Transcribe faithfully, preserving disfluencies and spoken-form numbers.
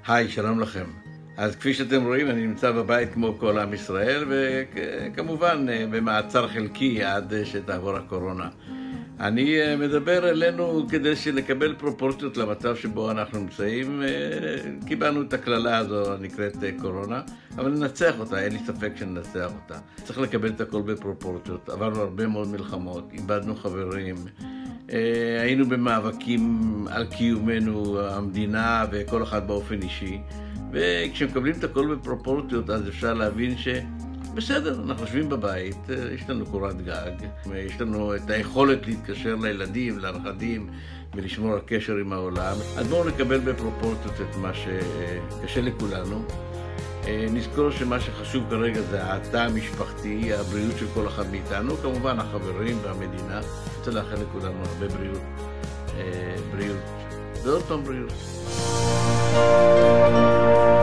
היי, שלום לכם. אז כפי שאתם רואים, אני נמצא בבית כמו כל עם ישראל, וכמובן במעצר חלקי עד שתעבור הקורונה. אני מדבר אלינו כדי לקבל פרופורציות למצב שבו אנחנו נמצאים. קיבלנו את הכללה הזו הנקראת קורונה, אבל ננצח אותה, אין לי ספק שננצח אותה. צריך לקבל את הכל בפרופורציות. עברנו הרבה מאוד מלחמות, איבדנו חברים, היינו במאבקים על קיומנו, המדינה וכל אחד באופן אישי. וכשמקבלים את הכל בפרופורציות, אז אפשר להבין שבסדר, אנחנו יושבים בבית, יש לנו קורת גג, יש לנו את היכולת להתקשר לילדים, לנכדים, ולשמור על קשר עם העולם. אז בואו נקבל בפרופורציות את מה שקשה לכולנו. נזכור שמה שחשוב כרגע זה התא המשפחתי, הבריאות של כל אחד מאיתנו, כמובן החברים והמדינה. אני רוצה לאחל לכולנו הרבה בריאות, בריאות, ועוד פעם בריאות.